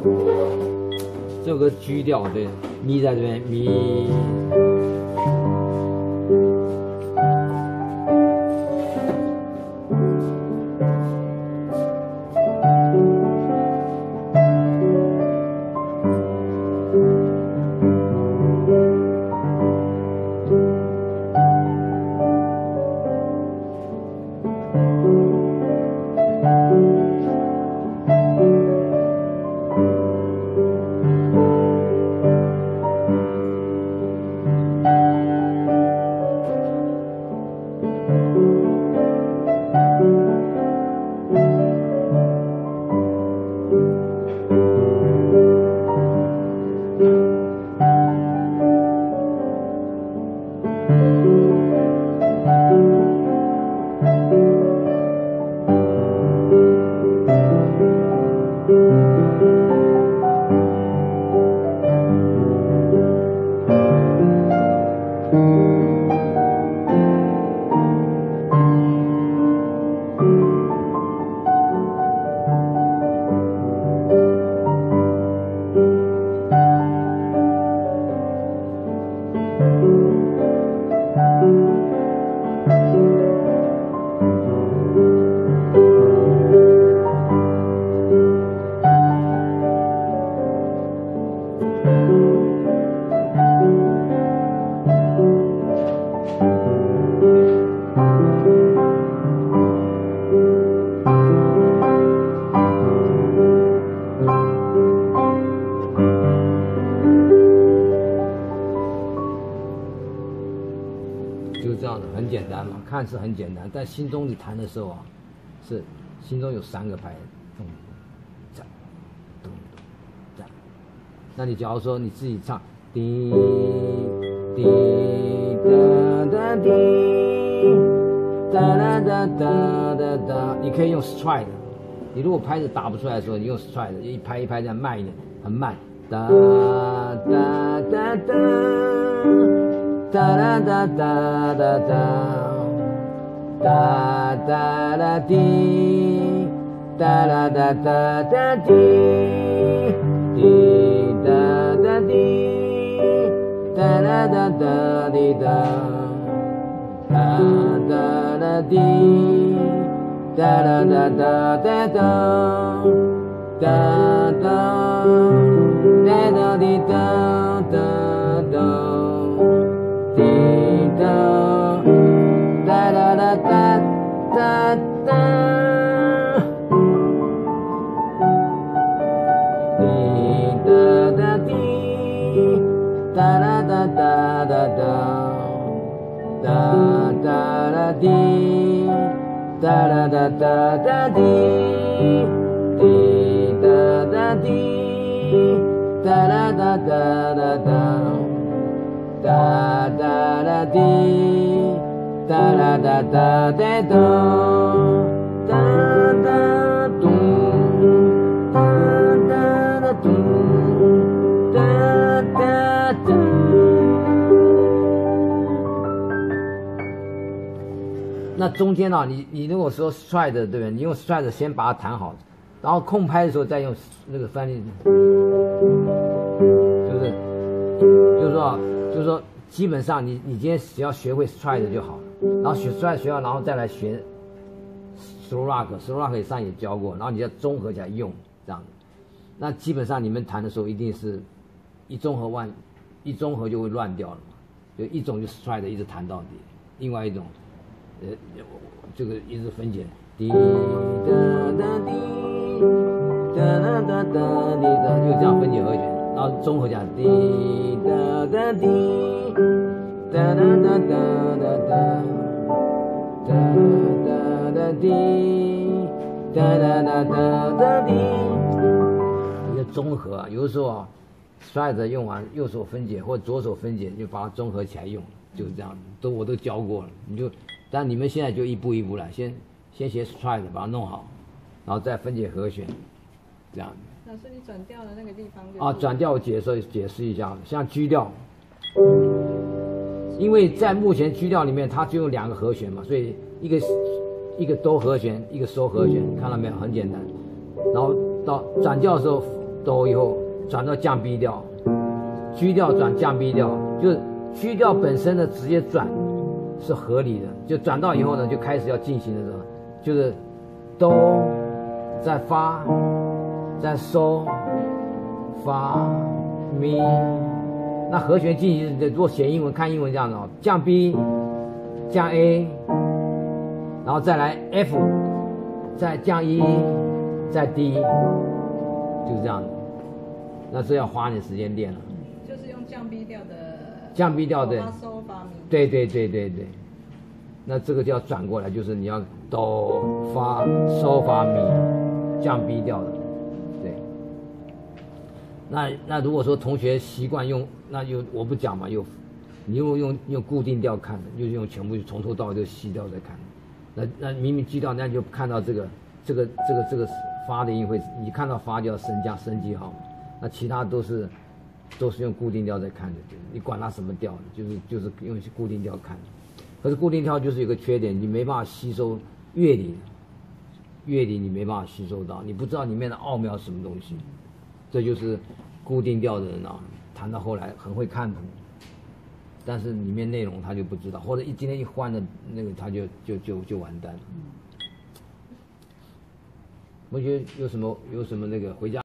这首歌 G 调，对，咪在这边，咪。看似很简单，但心中你弹的时候啊，是心中有3个拍，咚咚咚咚。那你假如说你自己唱滴滴哒哒滴哒哒哒哒哒哒，你可以用 stride。你如果拍子打不出来的时候，你用 stride， 一拍一拍这样慢一点，很慢。哒哒哒哒哒哒哒哒哒哒。哒哒哒滴，哒啦哒哒哒滴，滴哒哒滴，哒啦哒哒滴哒，哒哒哒滴，哒啦哒哒哒哒，哒哒哒哒滴哒哒哒，滴哒。哒哒哒哒哒哒，滴哒哒滴，哒啦哒哒哒哒，哒哒啦滴，哒啦哒哒哒滴，滴哒哒滴，哒啦哒哒哒哒，哒哒啦滴。哒啦哒哒哒哒哒哒咚，哒哒哒咚，哒哒哒。那中间啊，你如果说 stride 对不对？你用 stride 先把它弹好，然后空拍的时候再用那个翻译，就是说，基本上你今天只要学会 stride 就好了。然后学好，然后再来学 slow rock 上也教过，然后你要综合起来用这样。那基本上你们弹的时候一定是一综合就会乱掉了嘛。就一种就 stride 一直弹到底，另外一种这个一直分解，滴哒哒滴，哒哒哒哒滴哒，就这样分解和弦，然后综合起来，滴哒哒滴。哒哒哒哒哒哒，哒哒哒滴，哒哒哒哒哒滴。这综合啊，有的时候啊 ，stride 用完右手分解或左手分解，就把它综合起来用，就是这样。我都教过了，但你们现在就一步一步来，先学 stride 把它弄好，然后再分解和弦，这样。 老师，你转调的那个地方啊，转调我解释一下，像 G 调。因为在目前 G 调里面，它只有2个和弦嘛，所以一个哆和弦，一个嗦和弦，看到没有？很简单。然后到转调的时候， 哆以后转到降 B 调，G 调转降 B 调，就是 G 调本身的直接转是合理的，就转到以后呢，就开始要进行的时候，就是哆，再发，再嗦，发咪。那和弦进行的，如果写英文看英文这样的哦，降 B， 降 A， 然后再来 F， 再降 E， 再 D， 就是这样的。那这要花点时间练了。 就是用降 B 调的。 降 B 调的。 发收发咪。 对。那这个就要转过来，就是你要哆发嗦发咪，降 B 调的。对。那如果说同学习惯用，那就我不讲嘛，你用固定调看的，就是用全部从头到尾都细调在看。那明明 G 调，那就看到这个发的音会，你看到发就要升记号嘛。那其他都是用固定调在看的，你管它什么调，就是用固定调看。可是固定调就是有个缺点，你没办法吸收乐理你没办法吸收到，你不知道里面的奥妙是什么东西。这就是固定调的人啊，弹到后来很会看谱，但是里面内容他就不知道，或者今天一换了那个他就完蛋了。同学有什么那个回家